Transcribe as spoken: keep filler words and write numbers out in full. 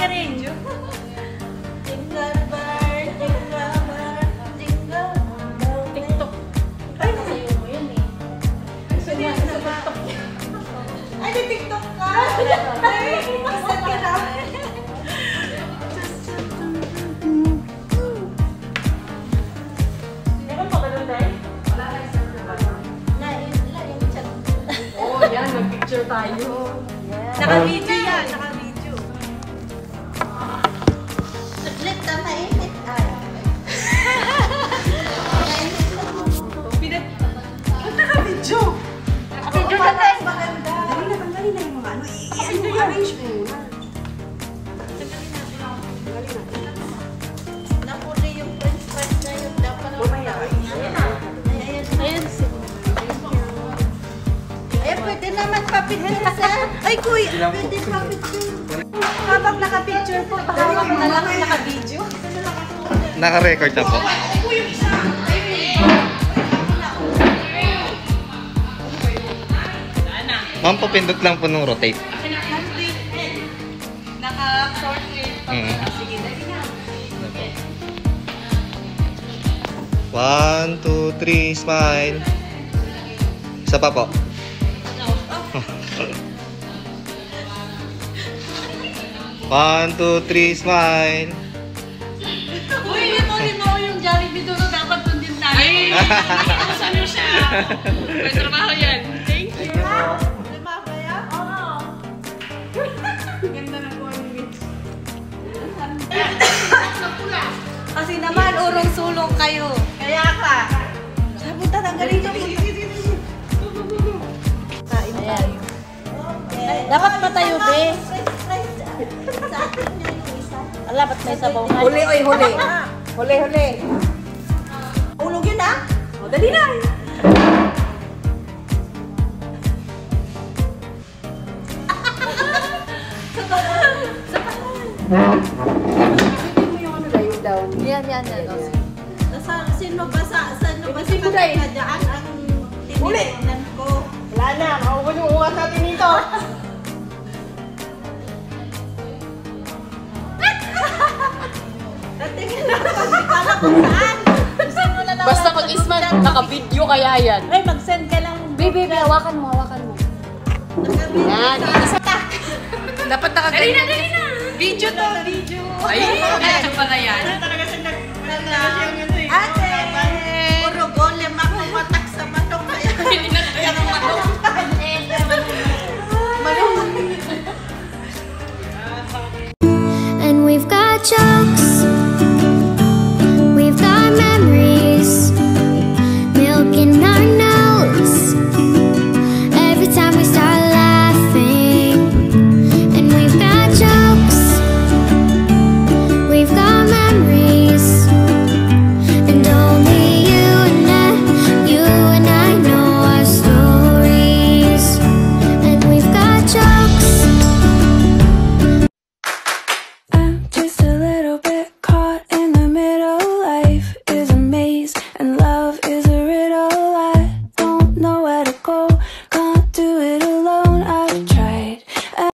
ka rin. Jingle bell, jingle bell, jingle bell. TikTok. Ay, nasayo mo yun eh. Pwede yun sa TikTok. Ay, may TikTok ka! Ay, isa ka na. Meron pa ba doon, Day? Wala na isa ka ba? Na, yung chat. Oo, yan. Mag-picture tayo. Naka-video yan, naka-video. Saglit na mainit. Ay. Mainit na mo. Pinat... Ba't naka-video? Naka-video na tayo. Maganda. Dali na, tanggalin na yung mga ano. I-ano, arrange mo muna. Napuli yung french fries na yun. Dapat Mamaya. Ayan. Ayan, si... Eh, pwede naman pa-picture sa... Ay, kuya! Pwede pa-picture. Habang naka-picture po, hawak na lang naka-video. Naka-record na po. Ma'am, papindot lang po nung rotate. Naka-portrait pa. Mm. Sige, dali na. One, two, three, smile. Isa pa po. One, two, three, smile. Uy, yun mo, yun mo yung Jollibee doon. Dapat doon din tayo. Ay! Saan mo siya? May trabaho yan. Thank you. Lima ba yan? Oo. Ganda ng comments. Kasi naman, urong-sulong kayo. Kaya ka. Sabutan ang galing nyo. Kain tayo. Dapat pa tayo, be. Sa akin niya yung isa. Ala, ba't may sabaw na? Huli, oy, huli. Huli, huli. Ulog yun ah. O, dali na. Pwede mo yung ano na yung down. Yan, yan, yan. O, sige. Sa, sino ba sa, sino ba sa Hindi ko na eh. kadaan ang tinitingnan ko? Wala na, mauubos yung uwas natin dito. Natingin na ako, hindi ka alam kung saan. Sino na lang Basta lang mag-isman, sa- naka-video kaya yan. Ay, mag-send ka lang. Baby, baby, hawakan mo, hawakan mo. Naka-video Yan, ka. isa pa. Dapat nakaganyan. Dali na, dali na. Video to, video. Ay, kaya pala yan. Ate, puro golem ako matak sa manok. Kaya Hindi na kaya ng manok.